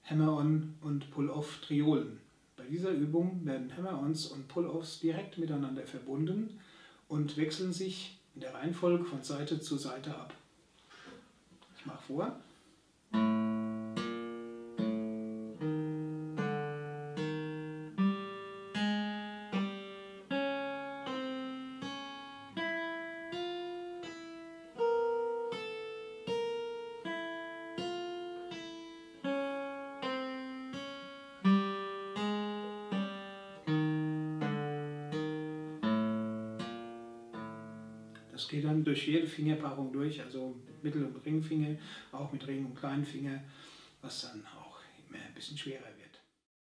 Hammer-on und Pull-off-Triolen. Bei dieser Übung werden Hammer-ons und Pull-offs direkt miteinander verbunden und wechseln sich in der Reihenfolge von Seite zu Seite ab. Ich mache vor. Das geht dann durch jede Fingerpaarung durch, also Mittel- und Ringfinger, auch mit Ring- und Kleinfinger, was dann auch immer ein bisschen schwerer wird.